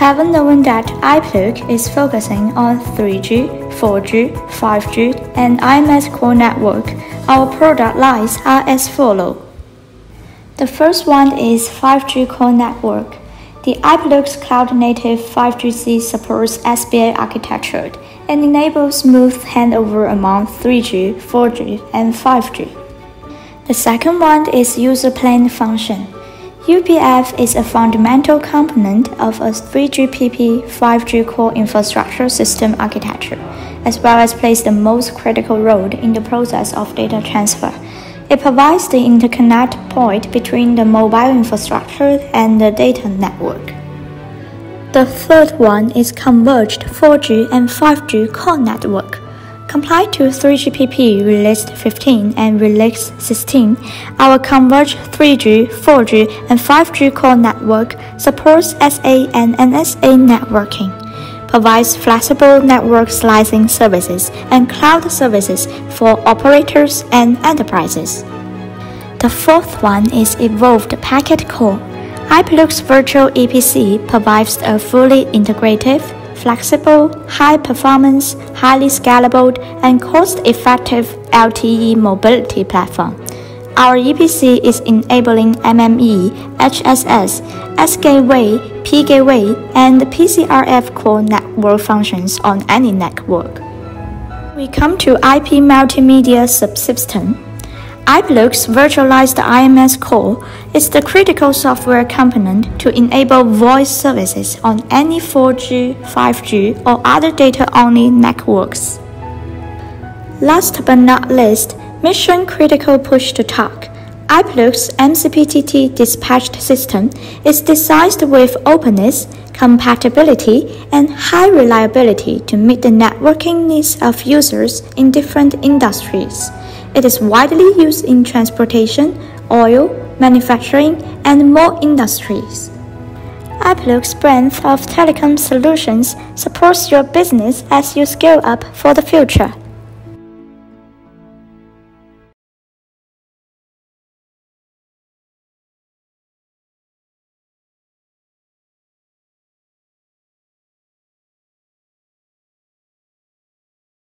have known that IPLOOK is focusing on 3G, 4G, 5G, and IMS core network, our product lines are as follows. The first one is 5G core network. The IPLOOK's cloud-native 5GC supports SBA architecture and enables smooth handover among 3G, 4G, and 5G. The second one is user plane function. UPF is a fundamental component of a 3GPP 5G core infrastructure system architecture, as well as plays the most critical role in the process of data transfer. It provides the interconnect point between the mobile infrastructure and the data network. The third one is converged 4G and 5G core network. Compliant to 3GPP Release 15 and Release 16, our converged 3G, 4G, and 5G core network supports SA and NSA networking, provides flexible network slicing services and cloud services for operators and enterprises. The fourth one is Evolved Packet Core. IPLOOK's virtual EPC provides a fully integrative, flexible, high-performance, highly scalable, and cost-effective LTE mobility platform. Our EPC is enabling MME, HSS, S-Gateway, P-Gateway, and PCRF core network functions on any network. We come to IP multimedia subsystem. IPLOOK's virtualized IMS core is the critical software component to enable voice services on any 4G, 5G, or other data-only networks. Last but not least, mission-critical push-to-talk. IPLOOK's MCPTT dispatched system is designed with openness, compatibility, and high reliability to meet the networking needs of users in different industries. It is widely used in transportation, oil, manufacturing, and more industries. IPLOOK's breadth of telecom solutions supports your business as you scale up for the future.